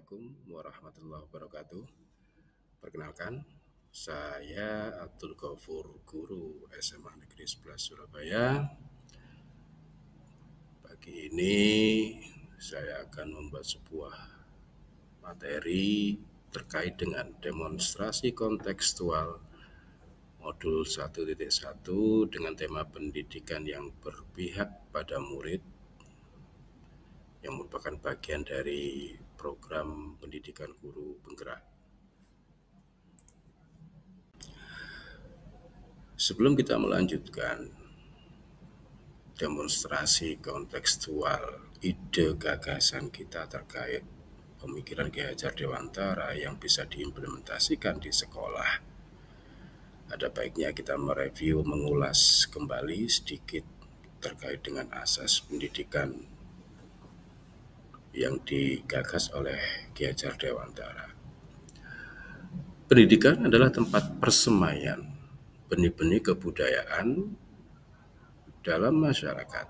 Assalamualaikum warahmatullahi wabarakatuh. Perkenalkan, saya Abdul Ghafur, guru SMA Negeri 11 Surabaya. Pagi ini saya akan membuat sebuah materi terkait dengan demonstrasi kontekstual modul 1.1 dengan tema pendidikan yang berpihak pada murid, yang merupakan bagian dari program pendidikan guru penggerak. Sebelum kita melanjutkan demonstrasi kontekstual ide gagasan kita terkait pemikiran Ki Hajar Dewantara yang bisa diimplementasikan di sekolah, ada baiknya kita mereview, mengulas kembali sedikit terkait dengan asas pendidikan yang digagas oleh Ki Hajar Dewantara. Pendidikan adalah tempat persemaian benih-benih kebudayaan dalam masyarakat.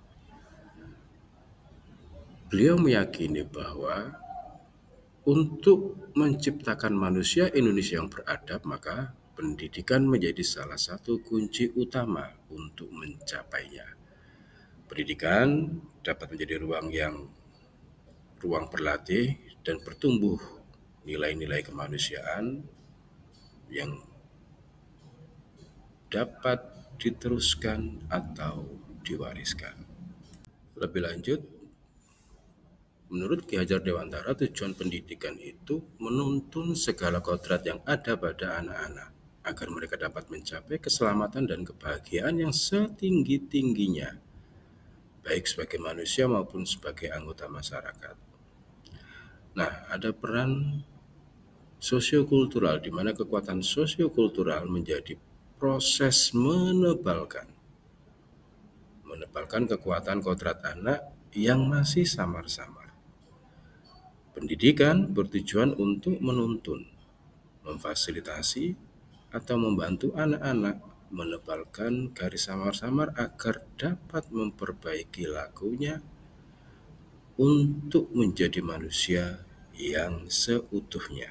Beliau meyakini bahwa untuk menciptakan manusia Indonesia yang beradab, maka pendidikan menjadi salah satu kunci utama untuk mencapainya. Pendidikan dapat menjadi ruang berlatih dan bertumbuh nilai-nilai kemanusiaan yang dapat diteruskan atau diwariskan. Lebih lanjut, menurut Ki Hajar Dewantara, tujuan pendidikan itu menuntun segala kodrat yang ada pada anak-anak agar mereka dapat mencapai keselamatan dan kebahagiaan yang setinggi-tingginya, baik sebagai manusia maupun sebagai anggota masyarakat. Nah, ada peran sosiokultural di mana kekuatan sosiokultural menjadi proses menebalkan kekuatan kodrat anak yang masih samar-samar. Pendidikan bertujuan untuk menuntun, memfasilitasi, atau membantu anak-anak menebalkan garis samar-samar agar dapat memperbaiki lakunya untuk menjadi manusia yang seutuhnya.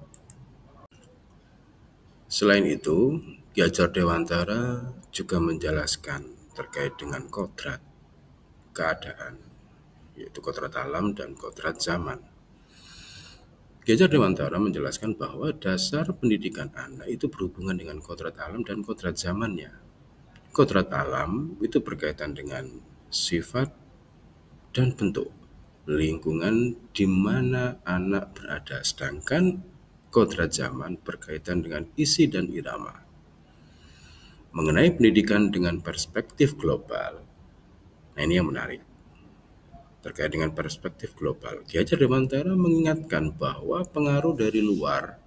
Selain itu, Ki Hajar Dewantara juga menjelaskan terkait dengan kodrat keadaan, yaitu kodrat alam dan kodrat zaman. Ki Hajar Dewantara menjelaskan bahwa dasar pendidikan anak itu berhubungan dengan kodrat alam dan kodrat zamannya. Kodrat alam itu berkaitan dengan sifat dan bentuk lingkungan di mana anak berada, sedangkan kodrat zaman berkaitan dengan isi dan irama. Mengenai pendidikan dengan perspektif global, nah ini yang menarik. Terkait dengan perspektif global, Ki Hajar Dewantara mengingatkan bahwa pengaruh dari luar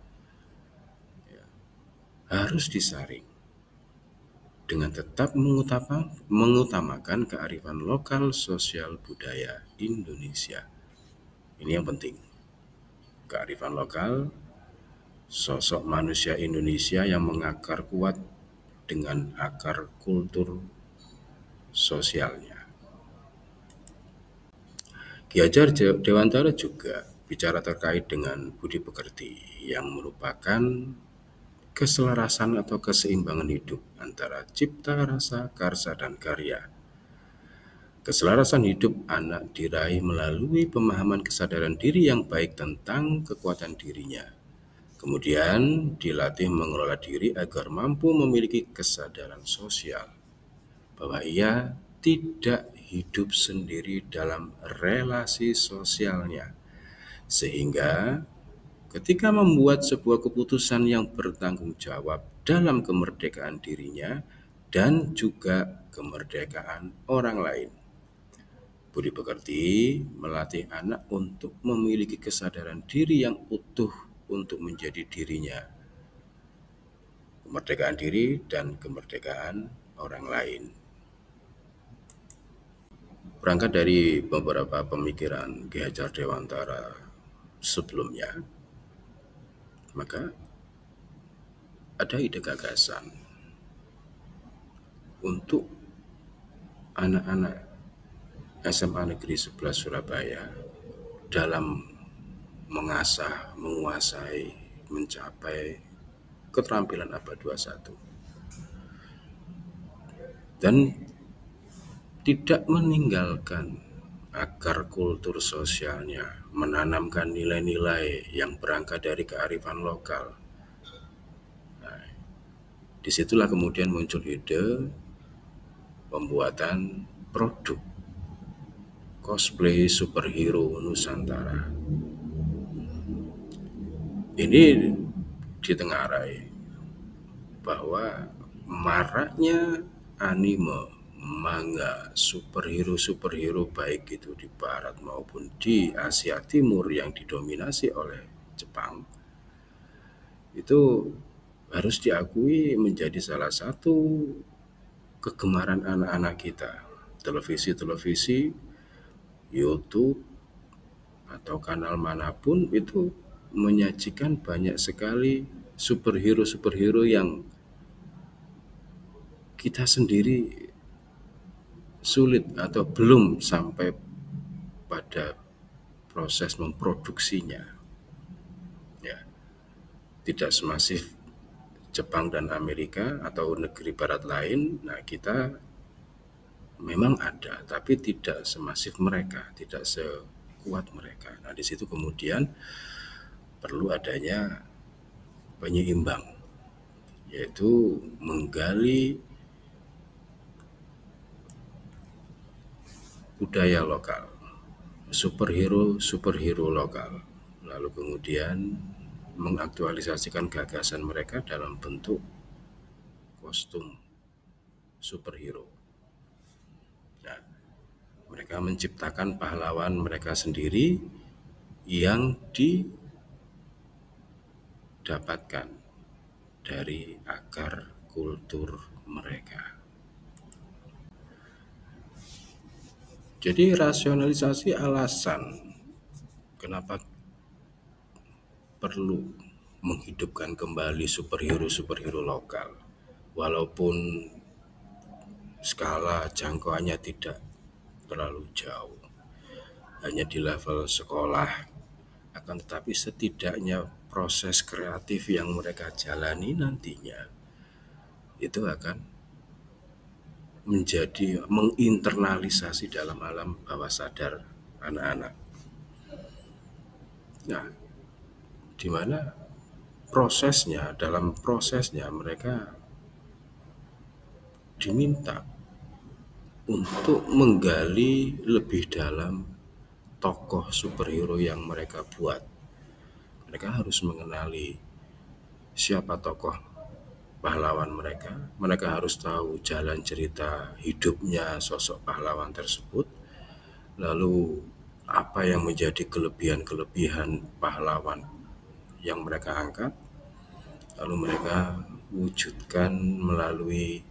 harus disaring dengan tetap mengutamakan kearifan lokal sosial budaya Indonesia. Ini yang penting. Kearifan lokal, sosok manusia Indonesia yang mengakar kuat dengan akar kultur sosialnya. Ki Hajar Dewantara juga bicara terkait dengan budi pekerti yang merupakan keselarasan atau keseimbangan hidup antara cipta, rasa, karsa, dan karya. Keselarasan hidup anak diraih melalui pemahaman kesadaran diri yang baik tentang kekuatan dirinya. Kemudian dilatih mengelola diri agar mampu memiliki kesadaran sosial bahwa ia tidak hidup sendiri dalam relasi sosialnya, sehingga ketika membuat sebuah keputusan yang bertanggung jawab dalam kemerdekaan dirinya dan juga kemerdekaan orang lain. Budi pekerti melatih anak untuk memiliki kesadaran diri yang utuh untuk menjadi dirinya, kemerdekaan diri dan kemerdekaan orang lain. Berangkat dari beberapa pemikiran Ki Hajar Dewantara sebelumnya, maka ada ide gagasan untuk anak-anak SMA Negeri 11 Surabaya dalam mengasah, menguasai, mencapai keterampilan abad 21 dan tidak meninggalkan akar kultur sosialnya, menanamkan nilai-nilai yang berangkat dari kearifan lokal. Nah, disitulah kemudian muncul ide pembuatan produk cosplay superhero Nusantara. Ini ditengarai bahwa maraknya anime, manga, superhero baik itu di barat maupun di Asia Timur yang didominasi oleh Jepang, itu harus diakui menjadi salah satu kegemaran anak-anak kita. Televisi-televisi, YouTube, atau kanal manapun itu menyajikan banyak sekali superhero yang kita sendiri sulit atau belum sampai pada proses memproduksinya. Ya, tidak semasif Jepang dan Amerika atau negeri barat lain. Nah, kita memang ada, tapi tidak semasif mereka, tidak sekuat mereka. Nah, di situ kemudian perlu adanya penyeimbang, yaitu menggali budaya lokal, superhero lokal, lalu kemudian mengaktualisasikan gagasan mereka dalam bentuk kostum superhero. Nah, mereka menciptakan pahlawan mereka sendiri yang didapatkan dari akar kultur mereka. Jadi rasionalisasi alasan kenapa perlu menghidupkan kembali superhero lokal, walaupun skala jangkauannya tidak terlalu jauh, hanya di level sekolah, akan tetapi setidaknya proses kreatif yang mereka jalani nantinya itu akan menjadi menginternalisasi dalam alam bawah sadar anak-anak. Nah, di mana dalam prosesnya mereka diminta untuk menggali lebih dalam tokoh superhero yang mereka buat. Mereka harus mengenali siapa tokoh pahlawan mereka. Mereka harus tahu jalan cerita hidupnya sosok pahlawan tersebut. Lalu apa yang menjadi kelebihan pahlawan yang mereka angkat. Lalu mereka wujudkan melalui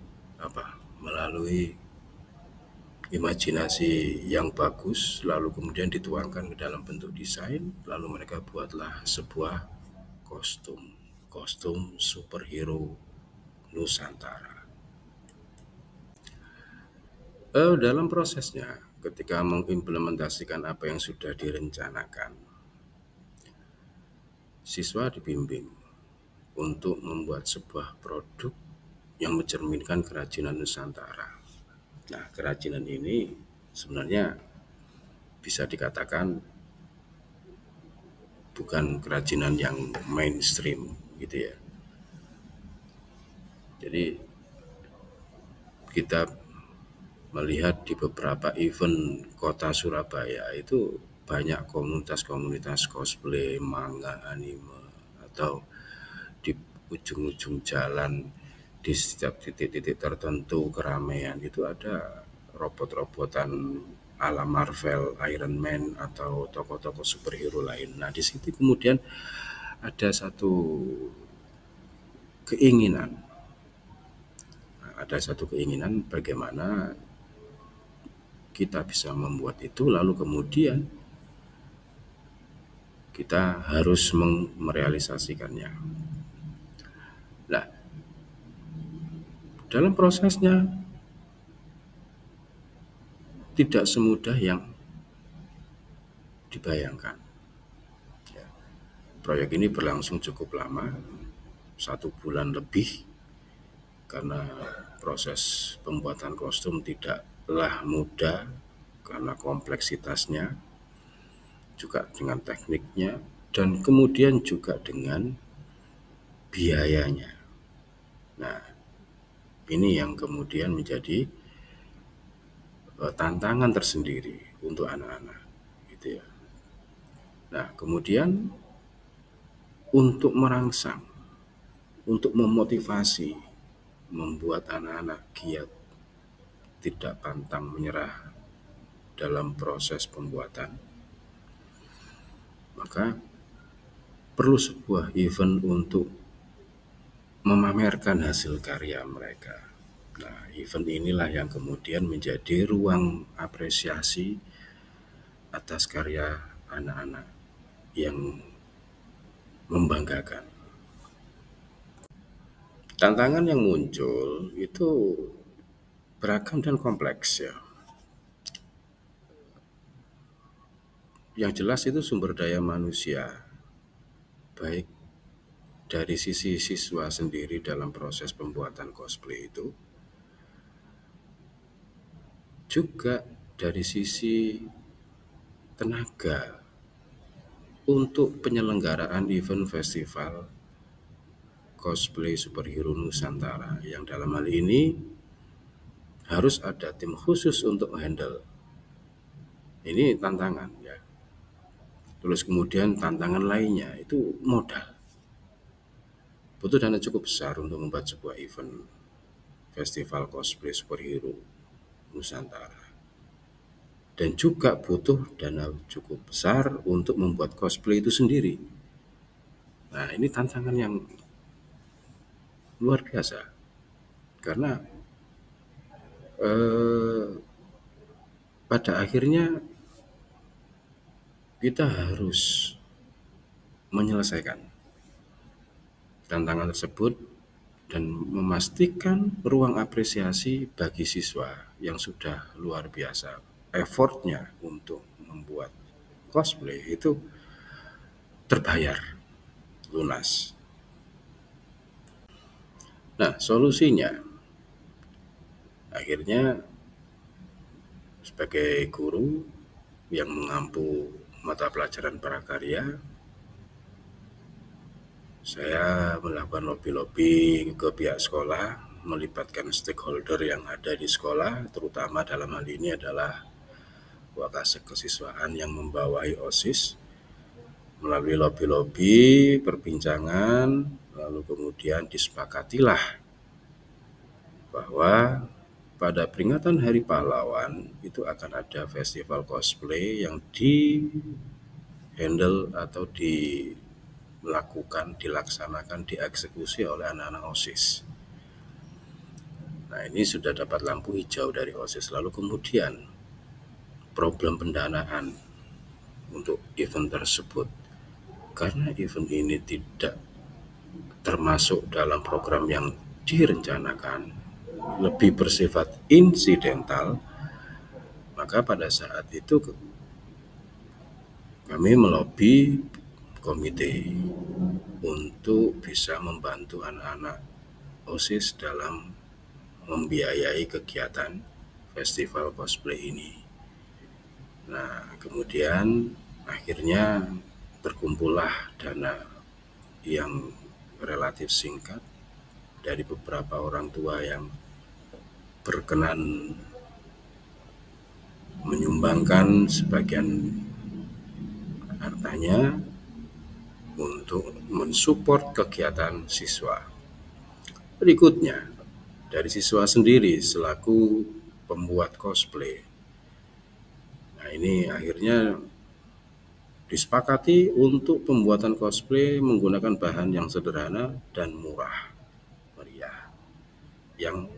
imajinasi yang bagus, lalu kemudian dituangkan ke dalam bentuk desain, lalu mereka buatlah sebuah kostum superhero Nusantara. Dalam prosesnya, ketika mengimplementasikan apa yang sudah direncanakan, siswa dibimbing untuk membuat sebuah produk yang mencerminkan kerajinan Nusantara. Nah, kerajinan ini sebenarnya bisa dikatakan bukan kerajinan yang mainstream gitu ya. Jadi kita melihat di beberapa event kota Surabaya itu banyak komunitas-komunitas cosplay, manga, anime, atau di ujung-ujung jalan di setiap titik-titik tertentu keramaian itu ada robot-robotan ala Marvel, Iron Man, atau tokoh-tokoh superhero lain. Nah, di situ kemudian ada satu keinginan bagaimana kita bisa membuat itu, lalu kemudian kita harus merealisasikannya. Nah, dalam prosesnya tidak semudah yang dibayangkan. Proyek ini berlangsung cukup lama, 1 bulan lebih, karena proses pembuatan kostum tidaklah mudah karena kompleksitasnya, juga dengan tekniknya, dan kemudian juga dengan biayanya. Nah, ini yang kemudian menjadi tantangan tersendiri untuk anak-anak, gitu ya. Nah, kemudian untuk merangsang, untuk memotivasi, membuat anak-anak giat, tidak pantang menyerah dalam proses pembuatan, maka perlu sebuah event untuk memamerkan hasil karya mereka. Nah, event inilah yang kemudian menjadi ruang apresiasi atas karya anak-anak yang membanggakan. Tantangan yang muncul itu beragam dan kompleks ya. Yang jelas itu sumber daya manusia, baik dari sisi siswa sendiri dalam proses pembuatan cosplay itu, juga dari sisi tenaga untuk penyelenggaraan event festival cosplay superhero Nusantara, yang dalam hal ini harus ada tim khusus untuk handle. Ini tantangan ya. Terus kemudian tantangan lainnya itu modal. Butuh dana cukup besar untuk membuat sebuah event festival cosplay superhero Nusantara. Dan juga butuh dana cukup besar untuk membuat cosplay itu sendiri. Nah, ini tantangan yang luar biasa. Karena pada akhirnya kita harus menyelesaikan tantangan tersebut dan memastikan ruang apresiasi bagi siswa yang sudah luar biasa. Effortnya untuk membuat cosplay itu terbayar lunas. Nah, solusinya akhirnya sebagai guru yang mengampu mata pelajaran prakarya, saya melakukan lobby-lobby ke pihak sekolah, melibatkan stakeholder yang ada di sekolah, terutama dalam hal ini adalah Wakasek Kesiswaan yang membawahi OSIS. Melalui lobby-lobby, perbincangan, lalu kemudian disepakatilah bahwa pada peringatan Hari Pahlawan itu akan ada festival cosplay yang di-handle atau dilaksanakan, dieksekusi oleh anak-anak OSIS. Nah, ini sudah dapat lampu hijau dari OSIS. Lalu kemudian problem pendanaan untuk event tersebut. Karena event ini tidak termasuk dalam program yang direncanakan, lebih bersifat insidental, maka pada saat itu kami melobi komite untuk bisa membantu anak-anak OSIS dalam membiayai kegiatan festival cosplay ini. Nah, kemudian akhirnya terkumpullah dana yang relatif singkat dari beberapa orang tua yang berkenan menyumbangkan sebagian hartanya untuk mensupport kegiatan siswa. Berikutnya, dari siswa sendiri selaku pembuat cosplay. Nah, ini akhirnya disepakati untuk pembuatan cosplay menggunakan bahan yang sederhana dan murah meriah, yang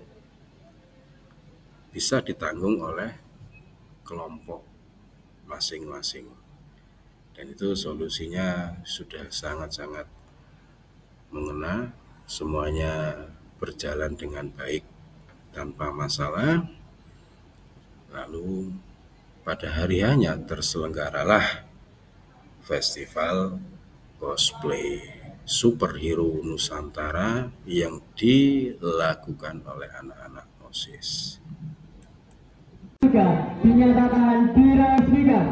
bisa ditanggung oleh kelompok masing-masing. Dan itu solusinya sudah sangat-sangat mengena, semuanya berjalan dengan baik tanpa masalah. Lalu pada hari hanya terselenggaralah festival cosplay superhero Nusantara yang dilakukan oleh anak-anak OSIS. Dinyatakan diresmikan.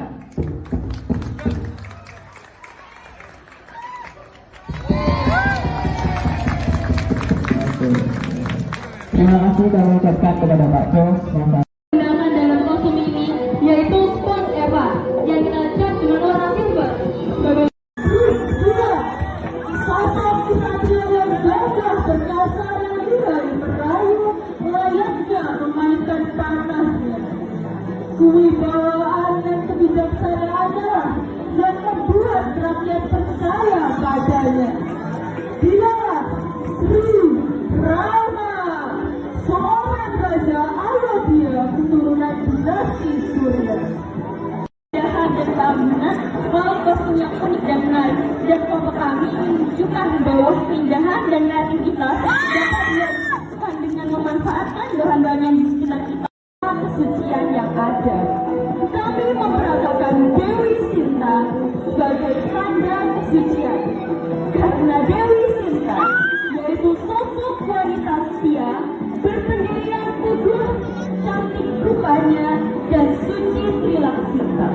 Terima kasih kami ucapkan kepada Pak Jos undangan dalam kostum ini, yaitu Spons Eva yang kita cat dengan warna silver sebagai sosok kesatria yang gagah perkasa yang diraih merayu layaknya memainkan panahnya. Kewibawaan dan kebijaksanaannya yang membuat rakyat percaya padanya. Dialah Sri Rama, seorang raja Ayodhya keturunan dinasti Surya. Jahat dan keamanan, walau kostum yang unik dan menarik, dan kelompok kami menunjukkan bahwa keindahan dan kreativitas dapat dilakukan dengan memanfaatkan bahan-bahan yang di sekitar kita, kesucian yang ada. Kami memperagakan Dewi Sinta sebagai tanda kesucian, karena Dewi Sinta yaitu sosok wanita setia, berpendirian teguh, cantik rupanya, dan suci perilaku Sinta.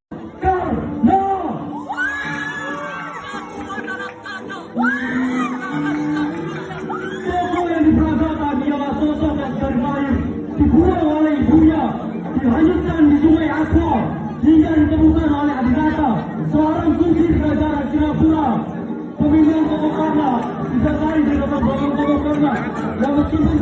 Tokoh yang diperagakan ialah sosok yang terbaik, dibuang oleh ibunya, dihanyutkan di sungai Aswad, hingga ditemukan oleh Adinata, seorang kunci kerajaan Singapura. Pemilihan tokoh karna disertai dengan tokoh karna yang meskipun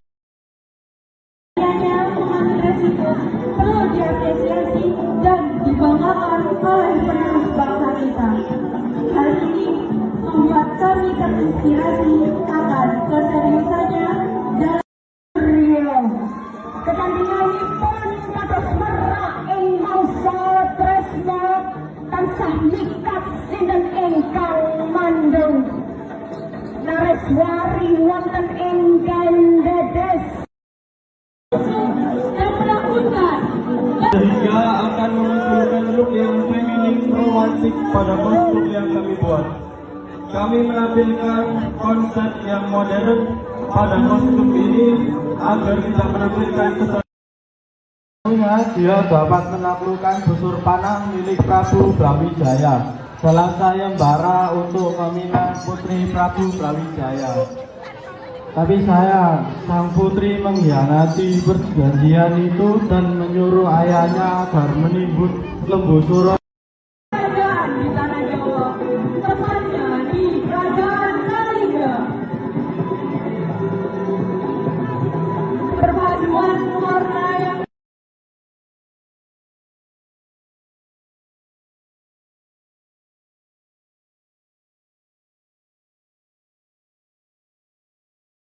Hanya mengambil resiko perlu diapresiasi dan dibanggakan oleh penerus bangsa kita. Hal ini membuat kami terinspirasi akan keseriusannya dalam Rio. Kepentinganipun kados merak ingkang sangat tresna tansah mikat sinten ingkang mandung. Nareswari wonten ing Gandedes dan melakukan sehingga akan memunculkan look yang feminim romantik pada kostum yang kami buat. Kami menampilkan konsep yang modern pada kostum ini agar tidak menampilkan kesan. Dia dapat menaklukkan busur panah milik Prabu Brawijaya, salah sayembara untuk meminang putri Prabu Brawijaya. Tapi sayang, sang putri mengkhianati perjanjian itu dan menyuruh ayahnya agar menimbun lembu suro kerajaan di tanah Jawa, tepatnya di Kerajaan